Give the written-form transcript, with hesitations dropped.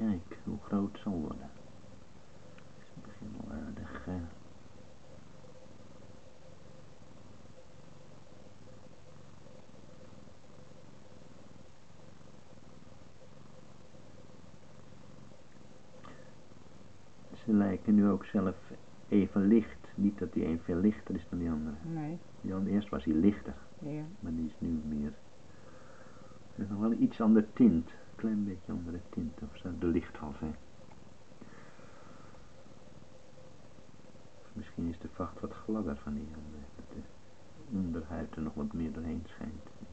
kijk hoe groot het zal worden. Het begint wel aardig. Ze lijken nu ook zelf even licht. Niet dat die een veel lichter is dan die andere. Nee. Die andere, eerst was hij lichter. Ja. Maar die is nu meer. Er is nog wel iets andere tint. Een klein beetje andere tint. Of zou de lichtval zijn. Of misschien is de vacht wat gladder van die andere. Dat de onderhuid er nog wat meer doorheen schijnt.